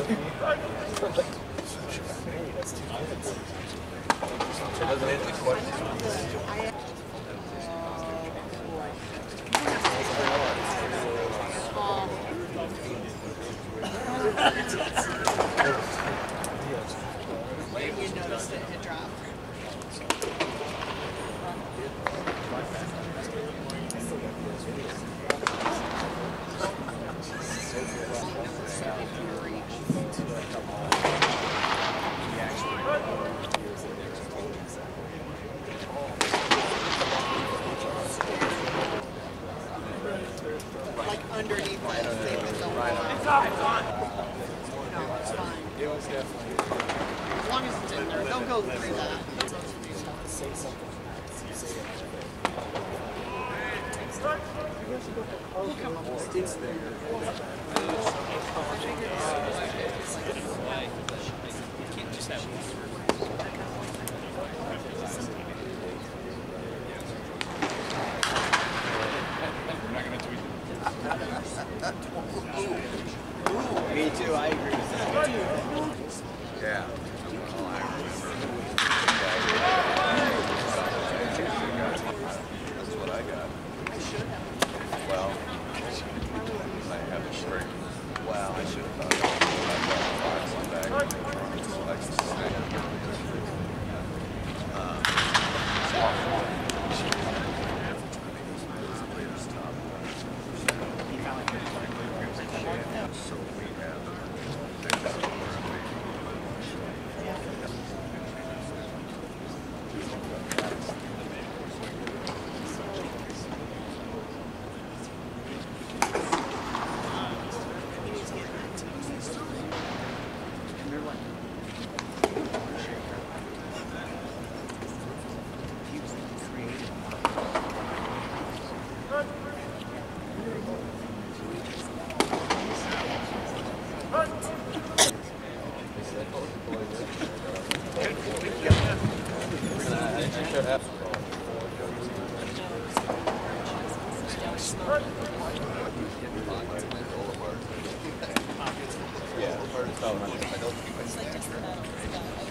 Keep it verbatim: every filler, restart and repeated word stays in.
You noticed it had dropped. Like underneath that, same as the wall. No, it's fine. It was definitely. As long as it's in there, don't go through that. Say something. It's there. Me too, I agree with that. Yeah. That's what I got. Well, I have a straight. Well, I should have thought of it. I got so we have yeah, part of the problem. I don't keep my